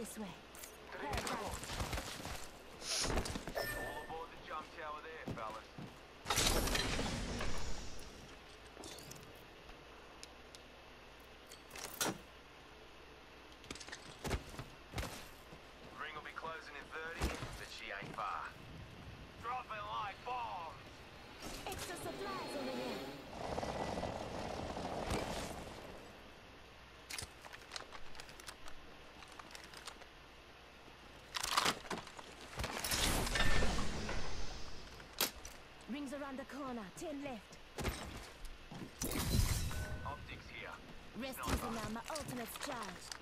this way. All aboard the jump tower there, fellas. Ring will be closing in 30, but she ain't far. Dropping like bombs. Extra supplies over here. Rings around the corner. 10 left. Optics here. Rest easy now. My ultimate's charged.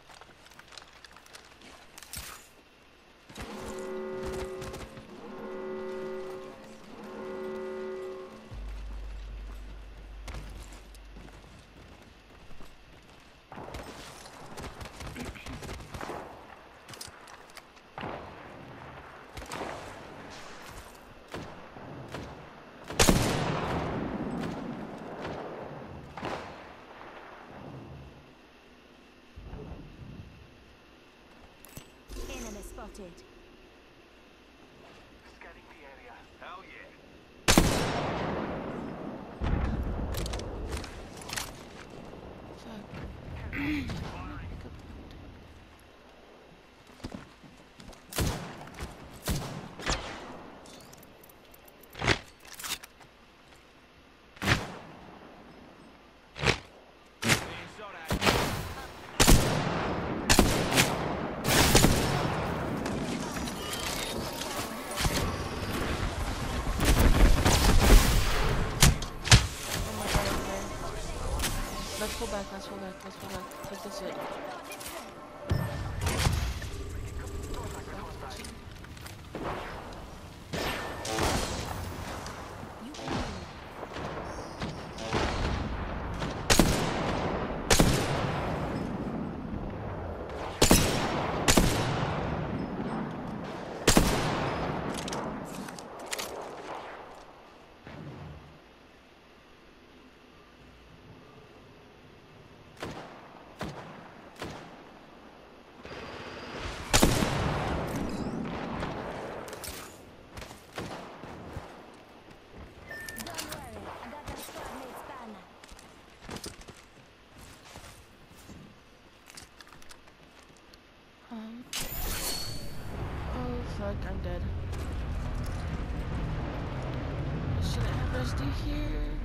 Enemy spotted. Scanning the area. Hell yeah. Let's go back, let's go back, let's go back. Take this way. Don't worry, I got that squad mate's banner. Oh fuck, I'm dead. Should I have Rusty here?